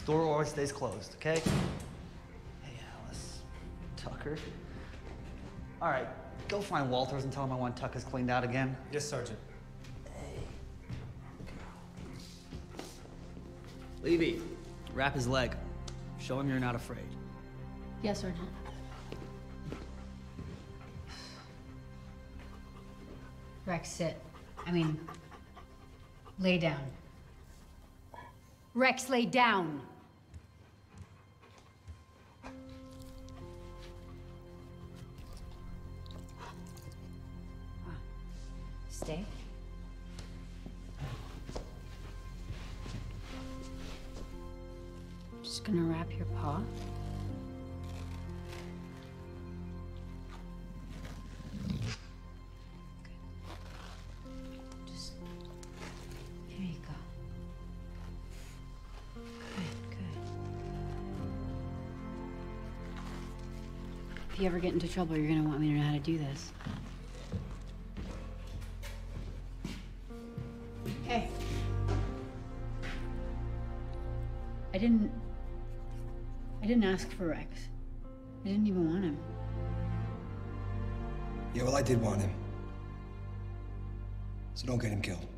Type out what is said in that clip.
Door always stays closed, okay? Hey, Alice. Tucker. All right, go find Walters and tell him I want Tucker's cleaned out again. Yes, Sergeant. Levy, wrap his leg. Show him you're not afraid. Yes, Sergeant. Rex, sit. Lay down. Rex, lay down! Stay. Just gonna wrap your paw. There you go. Good. If you ever get into trouble, you're gonna want me to know how to do this. Hey. I didn't ask for Rex. I didn't even want him. Yeah, well, I did want him. So don't get him killed.